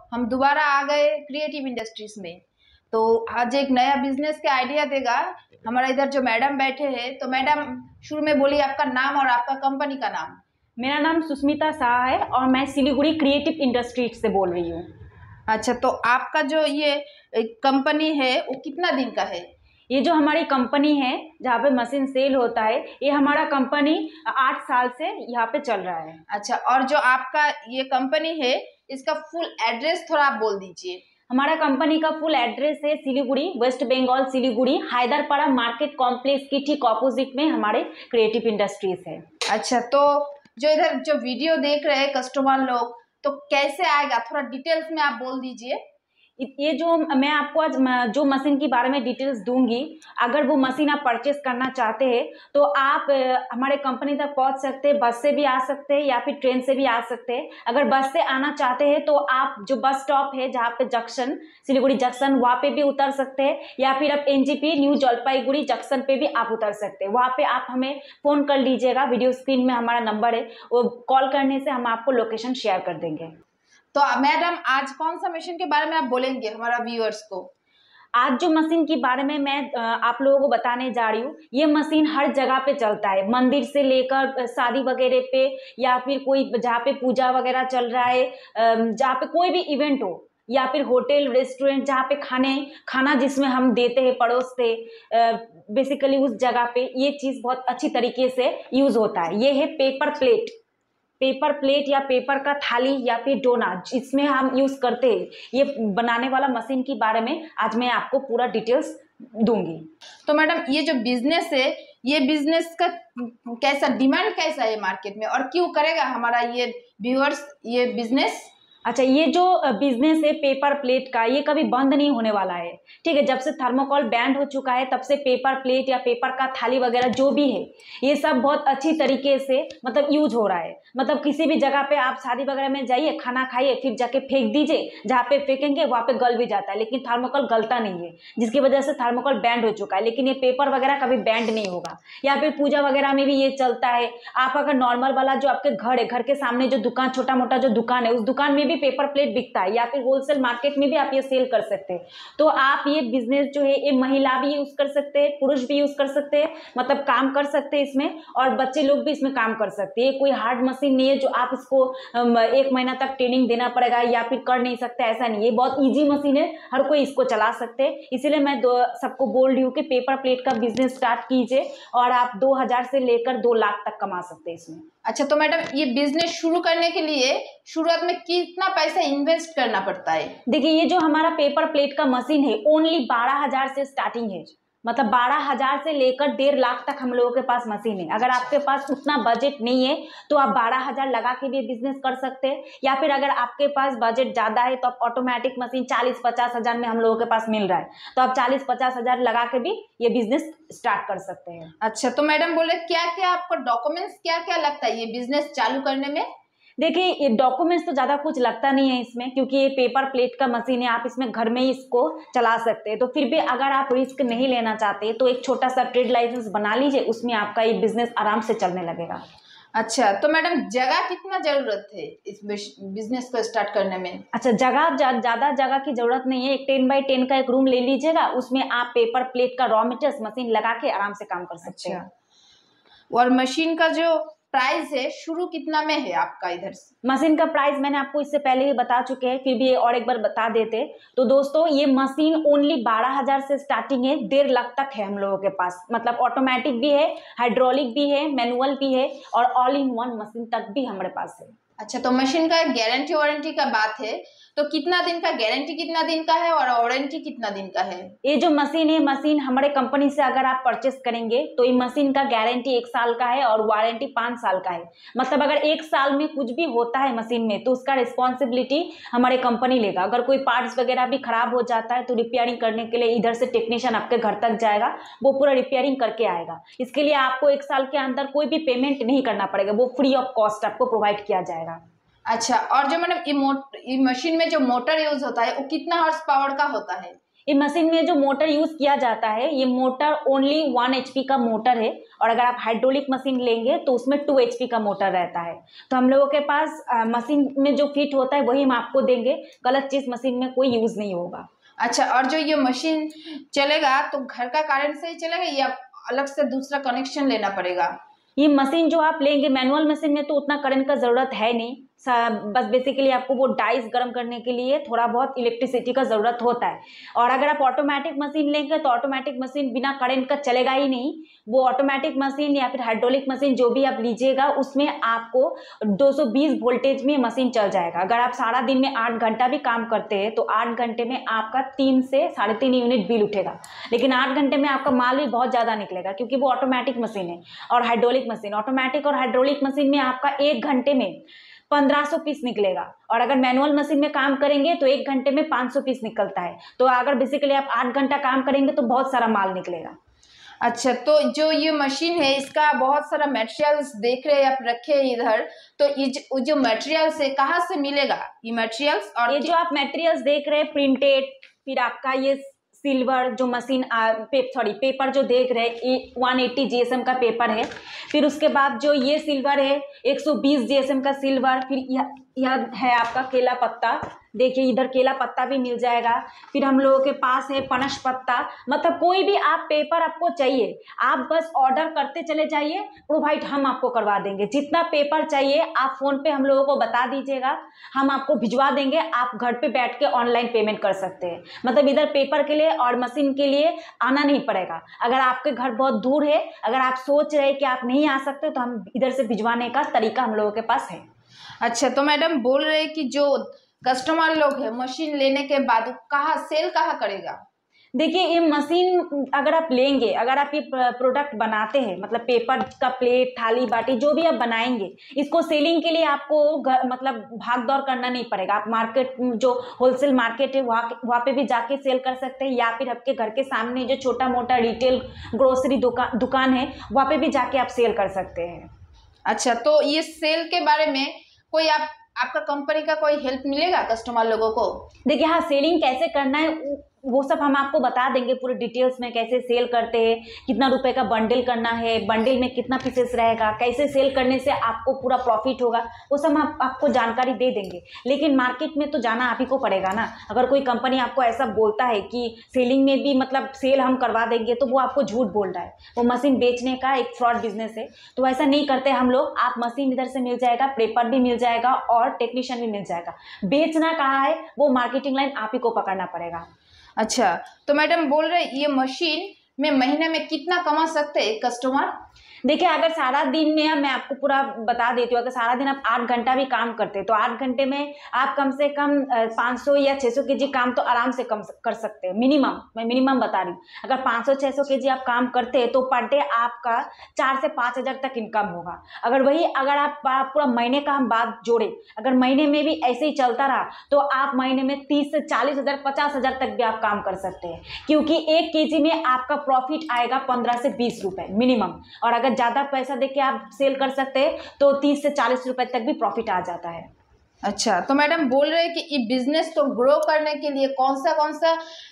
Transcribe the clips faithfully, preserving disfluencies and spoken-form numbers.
हम दोबारा आ गए क्रिएटिव इंडस्ट्रीज में। तो आज एक नया बिजनेस का आइडिया देगा हमारा इधर जो मैडम बैठे हैं। तो मैडम शुरू में बोलिए आपका नाम और आपका कंपनी का नाम। मेरा नाम सुष्मिता शाह है और मैं सिलीगुड़ी क्रिएटिव इंडस्ट्रीज से बोल रही हूँ। अच्छा, तो आपका जो ये कंपनी है वो कितना दिन का है? ये जो हमारी कंपनी है जहाँ पे मशीन सेल होता है, ये हमारा कंपनी आठ साल से यहाँ पे चल रहा है। अच्छा, और जो आपका ये कंपनी है इसका फुल एड्रेस थोड़ा आप बोल दीजिए। हमारा कंपनी का फुल एड्रेस है Siliguri, West Bengal Siliguri, Haiderpara market complex की ठीक ऑपोजिट में हमारे क्रिएटिव इंडस्ट्रीज है। अच्छा, तो जो इधर जो वीडियो देख रहे हैं कस्टमर लोग, तो कैसे आएगा थोड़ा डिटेल्स में आप बोल दीजिए। ये जो मैं आपको आज जो मशीन के बारे में डिटेल्स दूंगी, अगर वो मशीन आप परचेस करना चाहते हैं तो आप हमारे कंपनी तक पहुंच सकते हैं। बस से भी आ सकते हैं या फिर ट्रेन से भी आ सकते हैं। अगर बस से आना चाहते हैं तो आप जो बस स्टॉप है जहाँ पे जंक्शन सिलीगुड़ी जंक्शन, वहाँ पे भी उतर सकते हैं, या फिर आप एनजीपी न्यू जलपाईगुड़ी जंक्शन पे भी आप उतर सकते हैं। वहाँ पे आप हमें फोन कर लीजिएगा, वीडियो स्क्रीन में हमारा नंबर है, वो कॉल करने से हम आपको लोकेशन शेयर कर देंगे। तो मैडम आज कौन सा मशीन के बारे में आप बोलेंगे हमारा व्यूअर्स को? आज जो मशीन के बारे में मैं आप लोगों को बताने जा रही हूँ, ये मशीन हर जगह पे चलता है, मंदिर से लेकर शादी वगैरह पे, या फिर कोई जहाँ पे पूजा वगैरह चल रहा है, जहाँ पे कोई भी इवेंट हो, या फिर होटल रेस्टोरेंट जहाँ पे खाने खाना जिसमें हम देते हैं परोसते, बेसिकली उस जगह पे ये चीज़ बहुत अच्छी तरीके से यूज होता है। ये है पेपर प्लेट। पेपर प्लेट या पेपर का थाली या फिर डोना जिसमें हम यूज करते हैं, ये बनाने वाला मशीन के बारे में आज मैं आपको पूरा डिटेल्स दूंगी। तो मैडम ये जो बिजनेस है, ये बिजनेस का कैसा डिमांड कैसा है मार्केट में, और क्यों करेगा हमारा ये व्यूअर्स ये बिजनेस? अच्छा, ये जो बिजनेस है पेपर प्लेट का, ये कभी बंद नहीं होने वाला है। ठीक है, जब से थर्मोकोल बैन हो चुका है तब से पेपर प्लेट या पेपर का थाली वगैरह जो भी है, ये सब बहुत अच्छी तरीके से मतलब यूज हो रहा है। मतलब किसी भी जगह पे आप शादी वगैरह में जाइए, खाना खाइए, फिर जाके फेंक दीजिए, जहाँ पे फेंकेंगे वहाँ पे गल भी जाता है, लेकिन थर्मोकोल गलता नहीं है, जिसकी वजह से थर्मोकोल बैंड हो चुका है। लेकिन ये पेपर वगैरह कभी बैंड नहीं होगा। या फिर पूजा वगैरह में भी ये चलता है। आप अगर नॉर्मल वाला जो आपके घर है, घर के सामने जो दुकान, छोटा मोटा जो दुकान है, उस दुकान में भी पेपर प्लेट बिकता है, या फिर होलसेल मार्केट में भी आप ये सेल कर सकते हैं। तो आप ये बिजनेस जो है, ये महिला भी यूज कर सकते हैं, पुरुष भी यूज कर सकते हैं, मतलब काम कर सकते हैं इसमें, और बच्चे लोग भी इसमें काम कर सकते हैं। कोई हार्ड मशीन नहीं है जो आप इसको एक महीना तक ट्रेनिंग देना पड़ेगा या फिर कर नहीं सकते, ऐसा नहीं है। बहुत ईजी मशीन है, हर कोई इसको चला सकते हैं। इसीलिए मैं सबको बोल रही हूँ कि पेपर प्लेट का बिजनेस स्टार्ट कीजिए और आप दो हजार से लेकर दो लाख तक कमा सकते हैं इसमें। अच्छा, तो मैडम ये बिजनेस शुरू करने के लिए शुरुआत में कितना पैसा इन्वेस्ट करना पड़ता है? देखिए, ये जो हमारा पेपर प्लेट का मशीन है ओनली बारह हजार से स्टार्टिंग है। मतलब बारह हजार से लेकर डेढ़ लाख तक हम लोगों के पास मशीन है। अगर आपके पास उतना बजट नहीं है तो आप बारह हजार लगा के भी बिजनेस कर सकते हैं, या फिर अगर आपके पास बजट ज्यादा है तो आप ऑटोमेटिक मशीन चालीस पचास हजार में हम लोगों के पास मिल रहा है, तो आप चालीस पचास हजार लगा के भी ये बिजनेस स्टार्ट कर सकते हैं। अच्छा, तो मैडम बोले क्या क्या आपको डॉक्यूमेंट्स क्या क्या लगता है ये बिजनेस चालू करने में? देखिए, ये डॉक्यूमेंट्स तो ज़्यादा कुछ लगता नहीं है इसमें, क्योंकि ये पेपर प्लेट का मशीन है, आप इसमें घर में ही इसको चला सकते हैं। तो फिर भी अगर आप रिस्क नहीं लेना चाहते तो एक छोटा सा ट्रेड लाइसेंस बना लीजिए, उसमें आपका ये बिजनेस आराम से चलने लगेगा। अच्छा, तो मैडम जगह कितना जरूरत है इस बिजनेस को स्टार्ट करने में? अच्छा, जगह ज़्यादा जगह की जरूरत नहीं है। एक टेन बाई टेन का एक रूम ले लीजिएगा, उसमें आप पेपर प्लेट का रॉ मटेरियल मशीन लगा के आराम से काम कर सकते हैं। और मशीन का जो प्राइस है शुरू कितना में है आपका इधर से? मशीन का प्राइस मैंने आपको इससे पहले ही बता चुके हैं, फिर भी और एक बार बता देते। तो दोस्तों, ये मशीन ओनली बारह हजार से स्टार्टिंग है, डेढ़ लाख तक है हम लोगों के पास। मतलब ऑटोमेटिक भी है, हाइड्रोलिक भी है, मैनुअल भी है, और ऑल इन वन मशीन तक भी हमारे पास है। अच्छा, तो मशीन का गारंटी वारंटी का बात है, तो कितना दिन का गारंटी, कितना दिन का है, और वारंटी कितना दिन का है? ये जो मशीन है, मशीन हमारे कंपनी से अगर आप परचेस करेंगे तो ये मशीन का गारंटी एक साल का है और वारंटी पाँच साल का है। मतलब अगर एक साल में कुछ भी होता है मशीन में तो उसका रिस्पॉन्सिबिलिटी हमारे कंपनी लेगा। अगर कोई पार्ट्स वगैरह भी खराब हो जाता है तो रिपेयरिंग करने के लिए इधर से टेक्नीशियन आपके घर तक जाएगा, वो पूरा रिपेयरिंग करके आएगा। इसके लिए आपको एक साल के अंदर कोई भी पेमेंट नहीं करना पड़ेगा, वो फ्री ऑफ कॉस्ट आपको प्रोवाइड किया जाएगा। अच्छा, और जो मैडम ये मशीन में जो मोटर यूज होता है वो कितना हॉर्स पावर का होता है? ये मशीन में जो मोटर यूज किया जाता है, ये मोटर ओनली वन एचपी का मोटर है, और अगर आप हाइड्रोलिक मशीन लेंगे तो उसमें टू एचपी का मोटर रहता है। तो हम लोगों के पास आ, मशीन में जो फिट होता है वही हम आपको देंगे, गलत चीज मशीन में कोई यूज नहीं होगा। अच्छा, और जो ये मशीन चलेगा तो घर का करंट से ही चलेगा या अलग से दूसरा कनेक्शन लेना पड़ेगा? ये मशीन जो आप लेंगे, मैनुअल मशीन में तो उतना करंट का जरूरत है नहीं, बस बेसिकली आपको वो डाइस गर्म करने के लिए थोड़ा बहुत इलेक्ट्रिसिटी का जरूरत होता है। और अगर आप ऑटोमेटिक मशीन लेंगे तो ऑटोमेटिक मशीन बिना करंट का चलेगा ही नहीं। वो ऑटोमेटिक मशीन या फिर हाइड्रोलिक मशीन जो भी आप लीजिएगा उसमें आपको दो सौ बीस वोल्टेज में मशीन चल जाएगा। अगर आप सारा दिन में आठ घंटा भी काम करते हैं तो आठ घंटे में आपका तीन से साढ़े तीन यूनिट बिल उठेगा, लेकिन आठ घंटे में आपका माल भी बहुत ज्यादा निकलेगा, क्योंकि वो ऑटोमेटिक मशीन है। और हाइड्रोलिक मशीन, ऑटोमेटिक और हाइड्रोलिक मशीन में आपका एक घंटे में पंद्रह सौ पीस निकलेगा, और अगर मैनुअल मशीन में काम करेंगे तो एक घंटे में पाँच सौ पीस निकलता है। तो अगर बेसिकली आप आठ घंटा काम करेंगे तो बहुत सारा माल निकलेगा। अच्छा, तो जो ये मशीन है इसका बहुत सारा मटेरियल्स देख रहे हैं आप रखे हैं इधर, तो ये जो, जो मटेरियल्स है कहाँ से मिलेगा ये मटेरियल्स? और ये जो आप मटेरियल्स देख रहे हैं प्रिंटेड, फिर आपका ये सिल्वर जो मशीन पे, सॉरी पेपर जो देख रहे हैं ये वन एट्टी जीएसएम का पेपर है। फिर उसके बाद जो ये सिल्वर है एक सौ बीस जीएसएम का सिल्वर। फिर यह यह है आपका केला पत्ता, देखिए इधर केला पत्ता भी मिल जाएगा। फिर हम लोगों के पास है पनस पत्ता। मतलब कोई भी आप पेपर आपको चाहिए, आप बस ऑर्डर करते चले जाइए, प्रोवाइड हम आपको करवा देंगे। जितना पेपर चाहिए आप फोन पे हम लोगों को बता दीजिएगा, हम आपको भिजवा देंगे। आप घर पे बैठ के ऑनलाइन पेमेंट कर सकते हैं। मतलब इधर पेपर के लिए और मशीन के लिए आना नहीं पड़ेगा। अगर आपके घर बहुत दूर है, अगर आप सोच रहे हैं कि आप नहीं आ सकते, तो हम इधर से भिजवाने का तरीका हम लोगों के पास है। अच्छा, तो मैडम बोल रहे हैं कि जो कस्टमर लोग है मशीन लेने के बाद कहाँ सेल कहाँ करेगा? देखिए ये मशीन अगर आप लेंगे, अगर आप ये प्रोडक्ट बनाते हैं, मतलब पेपर का प्लेट, थाली, बाटी जो भी आप बनाएंगे, इसको सेलिंग के लिए आपको घर, मतलब भाग दौड़ करना नहीं पड़ेगा। आप मार्केट जो होलसेल मार्केट है वहाँ वहाँ पे भी जाके सेल कर सकते हैं, या फिर आपके घर के सामने जो छोटा मोटा रिटेल ग्रोसरी दुकान दुकान है वहाँ पे भी जाके आप सेल कर सकते हैं। अच्छा, तो ये सेल के बारे में कोई आप आपका कंपनी का कोई हेल्प मिलेगा कस्टमर लोगों को? देखिए हाँ, सेलिंग कैसे करना है वो सब हम आपको बता देंगे पूरे डिटेल्स में, कैसे सेल करते हैं, कितना रुपए का बंडल करना है, बंडल में कितना पीसेस रहेगा, कैसे सेल करने से आपको पूरा प्रॉफिट होगा, वो सब हम आप, आपको जानकारी दे देंगे। लेकिन मार्केट में तो जाना आप ही को पड़ेगा ना। अगर कोई कंपनी आपको ऐसा बोलता है कि सेलिंग में भी मतलब सेल हम करवा देंगे, तो वो आपको झूठ बोल रहा है। वो मशीन बेचने का एक फ्रॉड बिजनेस है, तो ऐसा नहीं करते हम लोग। आप मशीन इधर से मिल जाएगा, पेपर भी मिल जाएगा और टेक्नीशियन भी मिल जाएगा। बेचना कहाँ है वो मार्केटिंग लाइन आप ही को पकड़ना पड़ेगा। अच्छा, तो मैडम बोल रहे ये मशीन में महीने में कितना कमा सकते हैं कस्टमर? देखिए अगर सारा दिन में, मैं आपको पूरा बता देती हूँ, अगर सारा दिन आप आठ घंटा भी काम करते हैं तो आठ घंटे में आप कम से कम पाँच सौ या छह सौ केजी काम तो आराम से कम कर सकते हैं। मिनिमम, मैं मिनिमम बता रही हूँ। अगर पाँच सौ छह सौ केजी आप काम करते हैं तो पर डे आपका चार से पाँच हजार तक इनकम होगा। अगर वही अगर आप पूरा महीने का हम बात जोड़े, अगर महीने में भी ऐसे ही चलता रहा तो आप महीने में तीस से चालीस हजार पचास हजार तक भी आप काम कर सकते हैं, क्योंकि एक केजी में आपका प्रॉफिट आएगा पंद्रह से बीस रुपए मिनिमम। और अगर ज्यादा पैसा देके आप सेल कर सकते हैं तो तीस से चालीस रुपए तक भी प्रॉफिट आ जाता है। अच्छा, तो मैडम बोल रहे हैं कि ये बिजनेस को ग्रो करने के लिए कौन सा कौन सा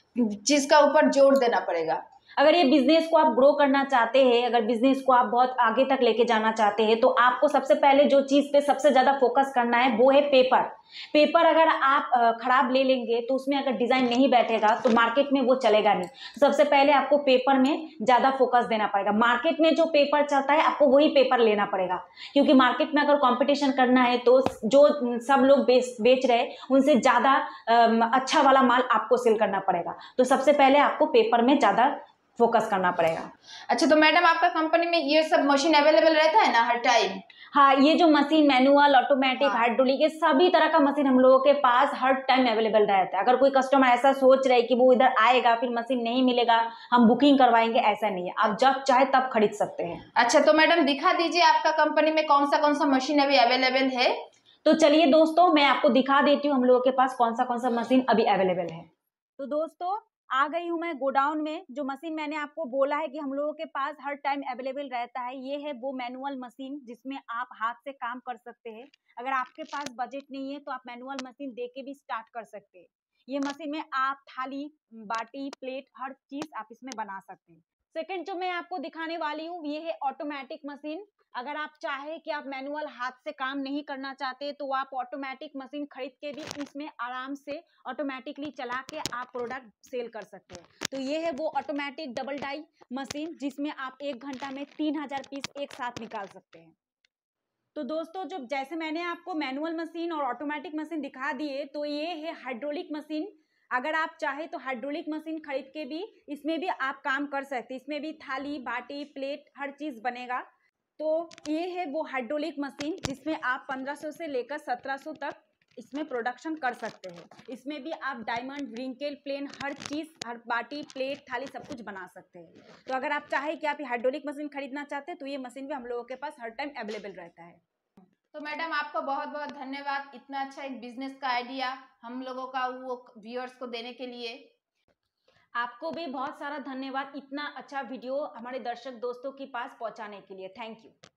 चीज का ऊपर जोर देना पड़ेगा? अगर ये बिजनेस को आप ग्रो करना चाहते हैं, अगर बिजनेस को आप बहुत आगे तक लेके जाना चाहते हैं, तो आपको सबसे पहले जो चीज पे सबसे ज्यादा फोकस करना है वो है पेपर। पेपर अगर आप खराब ले लेंगे तो उसमें अगर डिजाइन नहीं बैठेगा तो मार्केट में वो चलेगा नहीं। सबसे पहले आपको पेपर में ज्यादा फोकस देना पड़ेगा। मार्केट में जो पेपर चलता है आपको वही पेपर लेना पड़ेगा, क्योंकि मार्केट में अगर कंपटीशन करना है तो जो सब लोग बेच बेच रहे हैं उनसे ज्यादा अच्छा वाला माल आपको सेल करना पड़ेगा। तो सबसे पहले आपको पेपर में ज्यादा फोकस करना पड़ेगा। अच्छा, तो मैडम आपका कंपनी में ये सब मशीन अवेलेबल रहता है ना हर टाइम? हाँ, ये जो मशीन मैनुअल, ऑटोमेटिक, हाइड्रोलिक, ये सभी तरह का मशीन हम लोगों के पास हर टाइम अवेलेबल रहता है। अगर कोई कस्टमर ऐसा सोच रहे कि वो इधर आएगा फिर मशीन नहीं मिलेगा, हम बुकिंग करवाएंगे, ऐसा नहीं है। आप जब चाहे तब खरीद सकते हैं। अच्छा, तो मैडम दिखा दीजिए आपका कंपनी में कौन सा कौन सा मशीन अभी अवेलेबल है। तो चलिए दोस्तों मैं आपको दिखा देती हूँ हम लोगों के पास कौन सा कौन सा मशीन अभी अवेलेबल है। तो दोस्तों आ गई हूँ मैं गोडाउन में। जो मशीन मैंने आपको बोला है कि हम लोगों के पास हर टाइम अवेलेबल रहता है, ये है वो मैनुअल मशीन जिसमें आप हाथ से काम कर सकते हैं। अगर आपके पास बजट नहीं है तो आप मैनुअल मशीन दे के भी स्टार्ट कर सकते हैं। ये मशीन में आप थाली, बाटी, प्लेट, हर चीज आप इसमें बना सकते हैं। सेकंड जो मैं आपको दिखाने वाली हूँ ये है ऑटोमेटिक मशीन। अगर आप चाहे कि आप मैनुअल हाथ से काम नहीं करना चाहते तो आप ऑटोमेटिक मशीन खरीद के भी इसमें आराम से ऑटोमेटिकली चला के आप प्रोडक्ट सेल कर सकते हैं। तो ये है वो ऑटोमेटिक डबल डाई मशीन जिसमें आप एक घंटा में तीन हजार पीस एक साथ निकाल सकते हैं। तो दोस्तों जो जैसे मैंने आपको मैनुअल मशीन और ऑटोमेटिक मशीन दिखा दिए, तो ये है हाइड्रोलिक मशीन। अगर आप चाहे तो हाइड्रोलिक मशीन खरीद के भी इसमें भी आप काम कर सकते हैं। इसमें भी थाली, बाटी, प्लेट हर चीज बनेगा। तो ये है वो हाइड्रोलिक मशीन जिसमें आप पंद्रह सौ से लेकर सत्रह सौ तक इसमें प्रोडक्शन कर सकते हैं। इसमें भी आप डायमंड, रिंकेल, प्लेन हर चीज, हर बाटी, प्लेट, थाली सब कुछ बना सकते हैं। तो अगर आप चाहे कि आप ये हाइड्रोलिक मशीन खरीदना चाहते हैं तो ये मशीन भी हम लोगों के पास हर टाइम अवेलेबल रहता है। तो मैडम आपका बहुत बहुत धन्यवाद इतना अच्छा एक बिजनेस का आइडिया हम लोगों का वो व्यूअर्स को देने के लिए। आपको भी बहुत सारा धन्यवाद इतना अच्छा वीडियो हमारे दर्शक दोस्तों के पास पहुंचाने के लिए। Thank you.